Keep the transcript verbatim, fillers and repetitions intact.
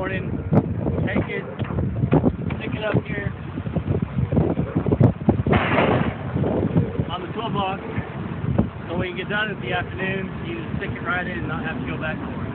morning, take it, stick it up here on the toolbox, so when you get done in the afternoon, you just stick it right in and not have to go back for it.